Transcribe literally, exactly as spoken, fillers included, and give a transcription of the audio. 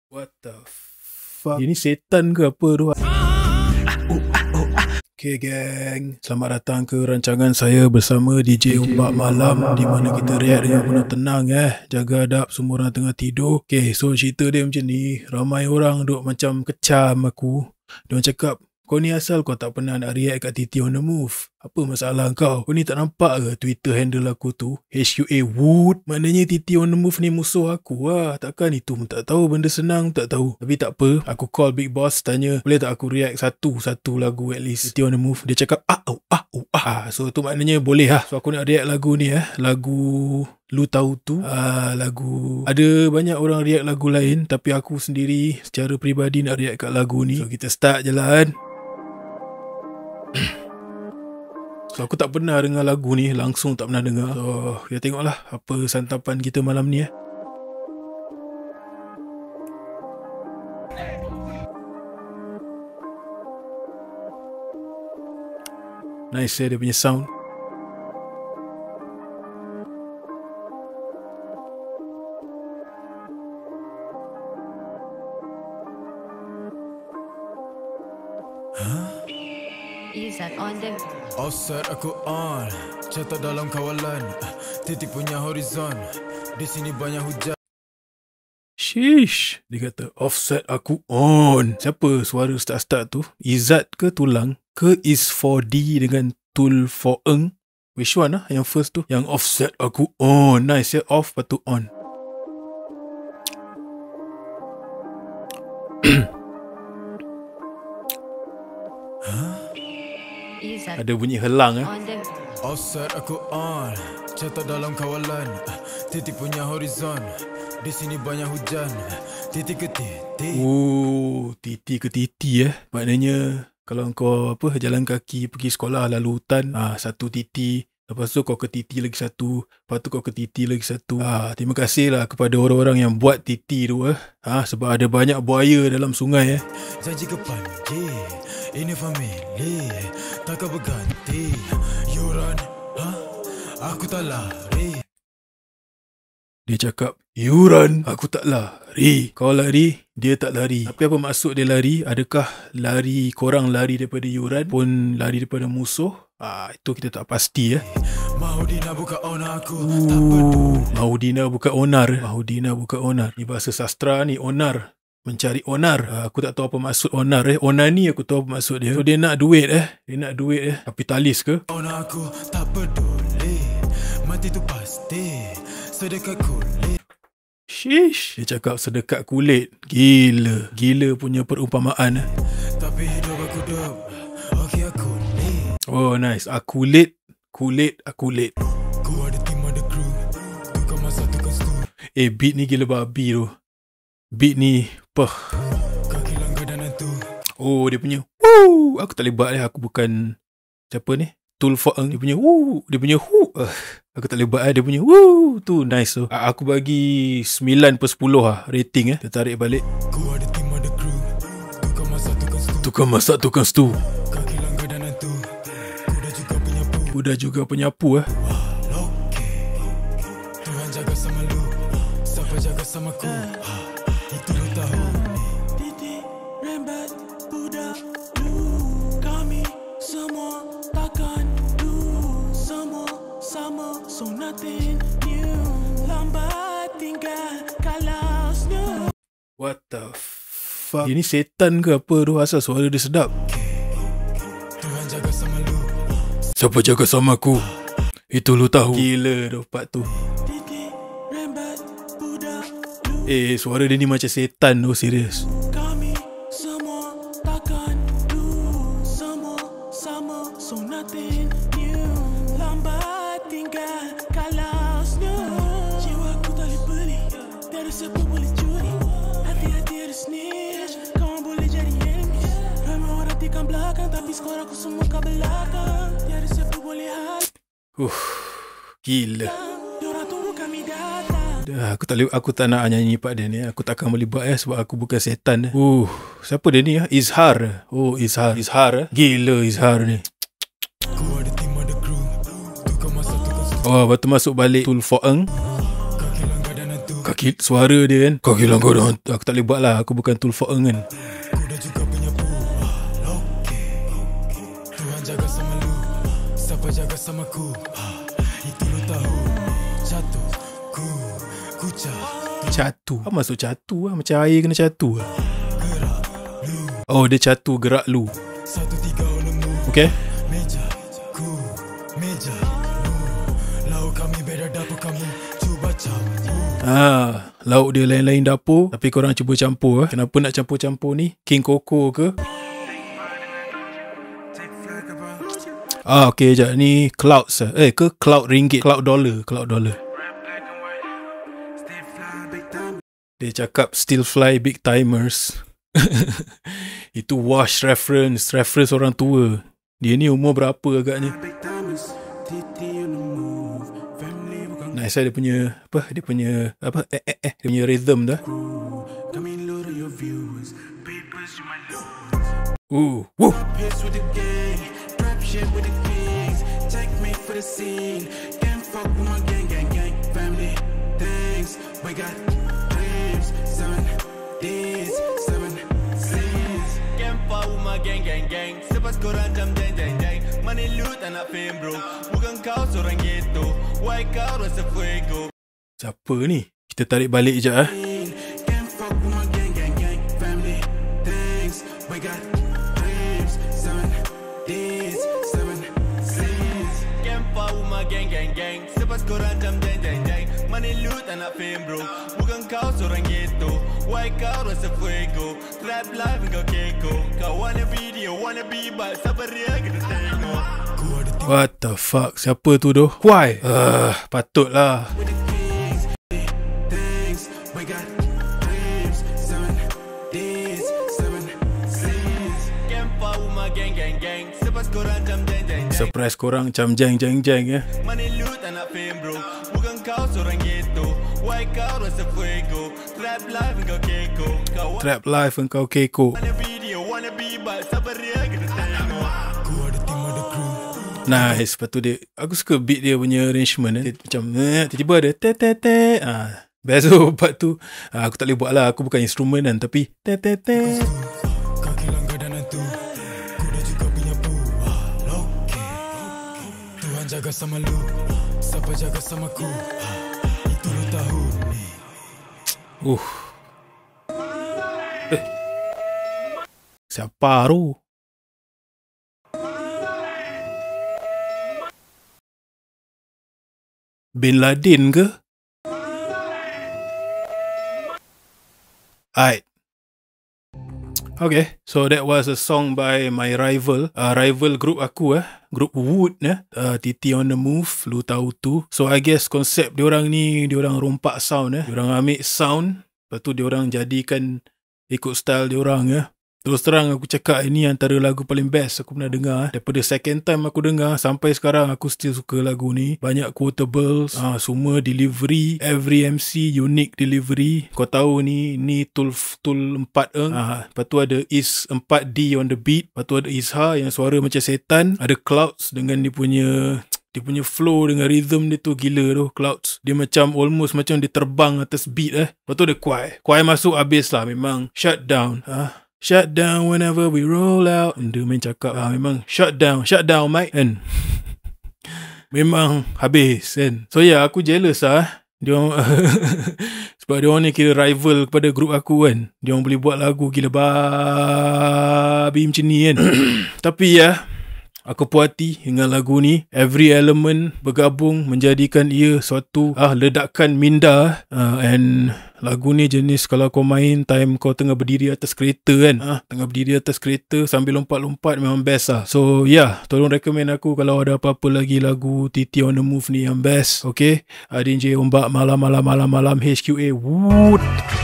What the fuck? Ini setan ke apa tu? Okay gang, selamat datang ke rancangan saya bersama D J Umbak Malam, di mana kita react dengan penuh tenang eh. Jaga adab, semua orang tengah tidur. Okay, so cerita dia macam ni. Ramai orang duk macam kecam aku. Diorang cakap, kau ni asal kau tak pernah nak react kat T T on the Move? Apa masalah kau? Kau ni tak nampak ke Twitter handle aku tu? H U A Wood. Maknanya T T on the Move ni musuh aku lah. Takkan itu pun tak tahu, benda senang tak tahu. Tapi tak apa, aku call Big Boss, tanya boleh tak aku react satu-satu lagu at least T T on the Move. Dia cakap ah oh ah oh ah. So tu maknanya boleh lah. So aku nak react lagu ni eh. Lagu Lu Tahu Tu. Ah, lagu, ada banyak orang react lagu lain, tapi aku sendiri secara peribadi nak react kat lagu ni. So kita start je lah kan. So aku tak pernah dengar lagu ni, langsung tak pernah dengar. So kita tengoklah apa santapan kita malam ni eh. Nice ya dia punya sound. Izzat on the offset aku on, cetak dalam kawalan, titik punya horizon, di sini banyak hujan. Sheesh, dia kata offset aku on. Siapa suara start-start tu? Izzat ke Tulang? Ke is four D dengan Tul for Eng? Which one lah? Yang first tu? Yang offset aku on. Nice ya, off lepas tu on. Ada bunyi helang eh. Offset aku on, cetak dalam kawalan, titik punya horizon, di sini banyak hujan, titik ke titik. Oh, titik ke titik eh. Maknanya kalau kau apa jalan kaki pergi sekolah lalu hutan, ah satu titik. Lepas tu kau ke titik lagi satu. Lepas tu kau ke titik lagi satu. Ah, terima kasih lah kepada orang-orang yang buat titik tu eh. Ah, sebab ada banyak buaya dalam sungai eh. Janji ke panggil, ini family, takkan berganti. Yuran, ha? Aku tak lari. Dia cakap, yuran, aku tak lari. Kau lari, dia tak lari. Tapi apa maksud dia lari? Adakah lari, korang lari daripada yuran pun lari daripada musuh? Ah, itu kita tak pasti ya. Mahudina bukan onar aku. Uh, Mahudina bukan onar. Mahudina bukan onar. Ni bahasa sastra ni, onar. Mencari onar. Ah, aku tak tahu apa maksud onar eh. Onar ni aku tahu apa maksud dia. So dia nak duit eh. Dia nak duit eh. Kapitalis ke? Onar aku tak peduli. Mati tu pasti. Sedekat kulit. Shish. Dia cakap sedekat kulit. Gila. Gila punya perumpamaan eh. Tapi hidup aku dop. Okey aku lit. Oh nice. Aku lit. Kulit aku lit. Ku ada tim ada crew. Tukar masa tukar stu. Eh beat ni gila babi tu. Beat ni pah. Kaki langgar dan hantu. Oh dia punya woo. Aku tak boleh buat eh. Aku bukan siapa ni, Tul for Eng. Dia punya woo. Dia punya woo. uh, Aku tak boleh buat eh. Dia punya woo tu nice tu. Aku bagi sembilan per sepuluh lah rating eh. Kita tarik balik. Ku ada tim ada crew. Tukar masa tukar stu. Tukar masak tukar stu. Kaki langgar dan hantu. Kuda juga penyapu. Kuda juga penyapu eh. Loki. Tuhan jaga sama lu. Siapa jaga sama ku. Itu lu tahu. Titik rembat budak lu. Kami semua takkan du. Semua sama, so nothing new. Lambat tinggal kalau snow. What the fuck? Ini setan ke apa tu? Asal suara dia sedap. Tuhan jaga sama lu. Siapa jaga sama aku? Itu lu tahu. Gila tu part tu. Titik rembat budak lu. Eh suara dia ni macam setan tu, serius. Kami semua takkan du. Semua sama, so nothing new. Lambat tinggal kalau snow. Jiwa aku tak boleh beli. Tiada siapa boleh curi. Hati-hati ada snitch. Kawan boleh jadi enemy. Ramai orang tikam belakang, tapi skor aku semua kat belakang. Tiada siapa boleh hal. Uh, gila. Diorang tunggu kami datang. Dah, aku tak boleh, aku tak nak nyanyi part dia ni. Aku takkan boleh buat eh, sebab aku bukan setan. Uh, siapa dia ni? Izhar. Oh, Izhar. Izhar eh. Gila Izhar ni. Ku ada tim ada crew. Tukar masa tukar stu. Oh, lepas tu masuk balik Tul for Eng. Kaki langgar dan hantu. Kaki suara dia kan. Kau gila kau dah. Aku tak boleh buat lah. Aku bukan Tulfa Eng kan. Ku dah juga punya buah. Okay. Tuhan jaga sama lu. Siapa jaga sama ku? Itu lu tahu. Jatuh. Ku. Kucah. Catu. Apa maksud catu lah? Macam air kena catu lah. Oh, dia catu gerak lu. Satu tiga ulemu. Okay. Meja. Ku. Meja. Lu. Lauk kami beda dapur kamu. Cuba campur. Ah, lauk dia lain-lain dapur, tapi korang cuba campur. Eh. Kenapa nak campur-campur ni? King Coco ke? Ah, okay, sekejap. Ni Clouds lah. Eh, ke Cloud Ringgit? Cloud Dollar. Cloud Dollar. Dia cakap still fly big timers. Itu wash reference. Reference orang tua. Dia ni umur berapa agaknya? Nice lah dia punya apa dia punya apa eh eh eh dia punya rhythm dah. Ooh, woo. Gang gang gang, sepas korang jam jeng jeng jeng. Money loot anak fame bro. Bukan kau seorang gitu. Why kau rasa fuego? Siapa ni? Kita tarik balik sekejap eh. Kempa rumah gang gang gang. Sepas korang jam jeng jeng jeng. Money loot anak fame bro. Bukan kau seorang gitu. Why kau rasa fuego? Trap live kau keko. Kau wanna video, wanna be but sabar dia kita tengok. What the fuck? Siapa tu doh? Why? Uh, patutlah. Kempa rumah gang gang gang. Sepas korang jam jeng jeng jeng. Surprise korang macam jeng jeng jeng ya. Money loot anak fame bro. Bukan kau seorang gitu. Why kau rasa fuego? Trap live kau keko. Kau Trap live engkau keko. wanna video, wanna be but sabar dia kita tengok. Ku ada tim ada crew. Nice. Lepas tu dia, aku suka beat dia punya arrangement eh. Macam eh, tiba-tiba ada te te te. Ah, best tu part tu. Ah, aku tak boleh buat lah. Aku bukan instrumen kan, tapi te te te. Kaki langgar dan hantu. Ku dah juga punya buah. Okay. Tuhan jaga sama lu. Siapa jaga sama ku? Itu lu tahu. Uh. Eh. Siapa tu? Bin Laden ke? Alright. Okay, so that was a song by my rival, uh, rival group aku eh, group Wood eh, uh, T T on the Move, lu tahu tu. So I guess konsep diorang ni, diorang rompak sound eh, diorang ambil sound, lepas tu diorang jadikan ikut style diorang eh. Terus terang aku cakap ini antara lagu paling best aku pernah dengar. Daripada second time aku dengar sampai sekarang aku still suka lagu ni. Banyak quotables, ah, semua delivery, every M C unique delivery. Kau tahu ni ni Tul Tul empat Eng. Ah, lepas tu ada Is empat D on the beat. Lepas tu ada Isha yang suara macam setan. Ada Clouds dengan dia punya dia punya flow dengan rhythm dia tu gila tu. Clouds dia macam almost macam dia terbang atas beat eh. Lepas tu ada Kwai. Kwai masuk habis lah, memang shut down. Ah. Shut down whenever we roll out. Dia main cakap ah, memang shut down, shut down mate kan. Memang habis kan. So ya yeah, aku jealous lah. Dia sebab dia orang ni kira rival kepada grup aku kan. Dia orang boleh buat lagu gila babi macam ni kan. Tapi ya yeah, aku puas hati dengan lagu ni. Every element bergabung menjadikan ia suatu ah ledakan minda. Uh, and lagu ni jenis kalau kau main time kau tengah berdiri atas kereta kan. Ah, tengah berdiri atas kereta sambil lompat-lompat memang best lah. So yeah, tolong recommend aku kalau ada apa-apa lagi lagu T T on the Move ni yang best. Okay, D J Ombak malam-malam malam-malam H Q A Wood.